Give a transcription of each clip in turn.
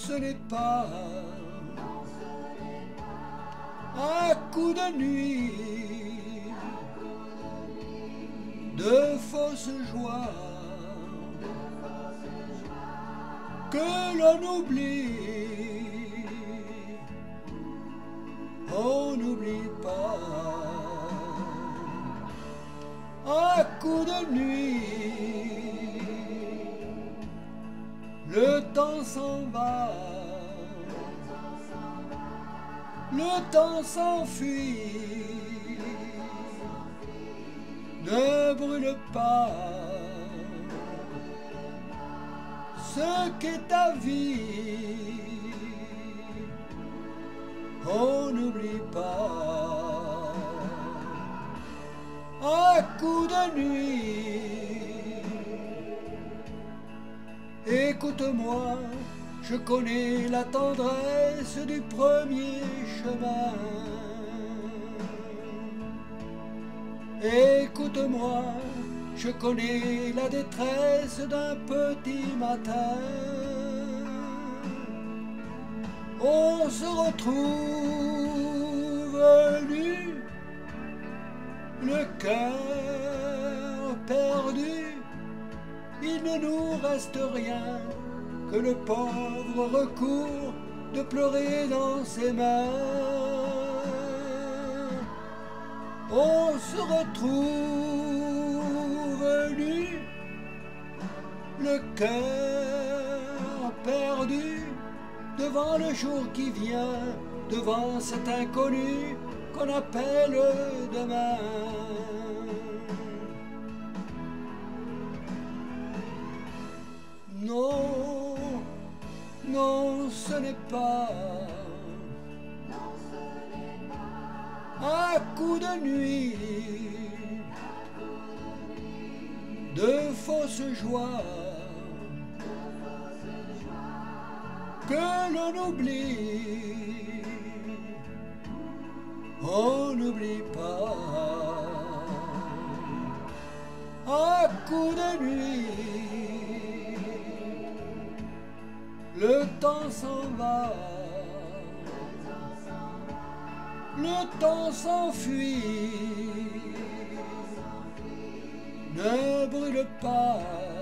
ce n'est pas un coup de nuit, de fausse joie que l'on oublie. On n'oublie pas un coup de nuit. Le temps s'en va, le temps s'enfuit. Ne brûle pas ce qu'est ta vie. On n'oublie pas un coup de nuit. Écoute-moi, je connais la tendresse du premier chemin. Écoute-moi, je connais la détresse d'un petit matin. On se retrouve nu, le cœur perdu. Il ne nous reste rien que le pauvre recours de pleurer dans ses mains. On se retrouve nu, le cœur perdu, devant le jour qui vient, devant cet inconnu qu'on appelle demain. Non, non, ce n'est pas un coup de nuit, de fausse joie que l'on oublie. On n'oublie pas un coup de nuit. Le temps s'en va, le temps s'enfuit. Ne brûle pas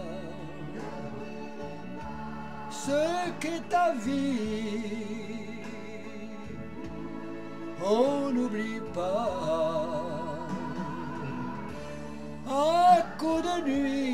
ce qu'est ta vie. On n'oublie pas un coup de nuit.